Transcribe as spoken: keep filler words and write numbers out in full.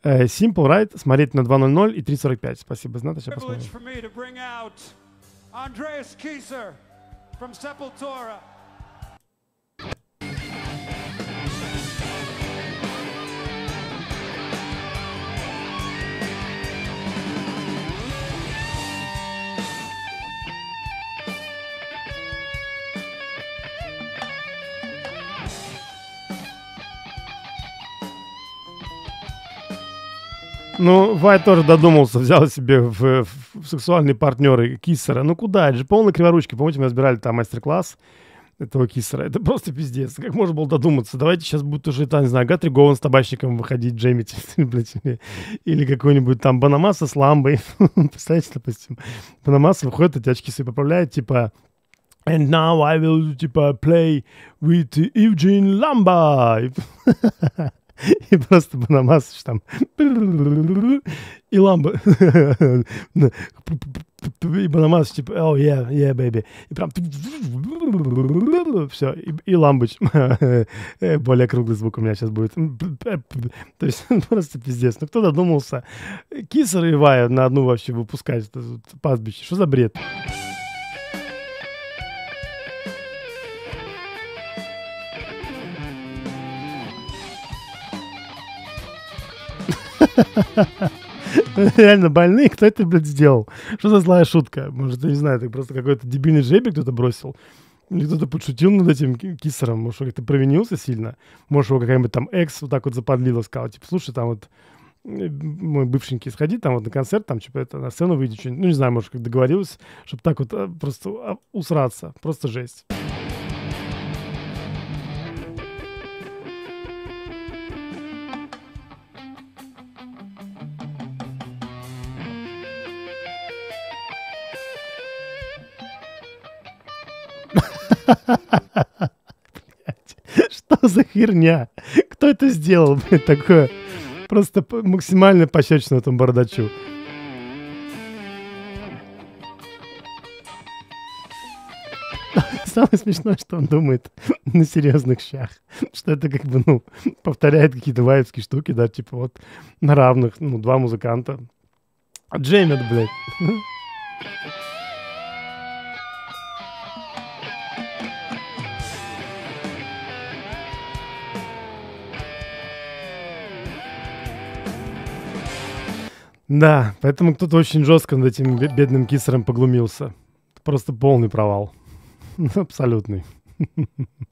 Э, Simple Right, смотреть на два ноль ноль и три сорок пять. Спасибо, Знат, сейчас посмотрим. Andreas Kieser from Sepultura. Ну, Вайт тоже додумался, взял себе в, в сексуальные партнеры Киссера. Ну куда? Это же полный криворучки. Помните, мы разбирали там мастер-класс этого Киссера. Это просто пиздец. Как можно было додуматься? Давайте сейчас будет уже, там, не знаю, Гатри Гован с табачником выходить, джемить, блядь, или, или какой-нибудь там Банамаса с ламбой. Представляете, допустим, Банамаса выходит, эти очки свои поправляет, типа... And now I will, типа, play with Eugene Lamba. И просто Банамас там и ламба. И Банамас типа, oh yeah, yeah, baby. И прям все, и, и ламбыч. Более круглый звук у меня сейчас будет. То есть просто пиздец. Ну кто додумался Киссера и Вая на одну вообще выпускать пастбище? Что за бред? Реально больные, кто это, блядь, сделал? Что за злая шутка? Может, я не знаю, это просто какой-то дебильный жебик кто-то бросил? Или кто-то подшутил над этим Киссером? Может, он как-то провинился сильно? Может, его какая-нибудь там экс вот так вот заподлила, сказала, типа, слушай, там вот мой бывшенький, сходи там вот на концерт, там, типа, это, на сцену выйди, что-нибудь. Ну, не знаю, может, как договорилась, чтобы так вот а, просто а, усраться. Просто жесть. Что за херня? Кто это сделал, блядь, такое? Просто максимально пощечину этому бардачу. Самое смешное, что он думает на серьезных щах. Что это как бы, ну, повторяет какие-то вайбские штуки, да, типа вот на равных, ну, два музыканта. Джеймет, блядь. Да, поэтому кто-то очень жестко над этим бедным Киссером поглумился. Просто полный провал. Абсолютный.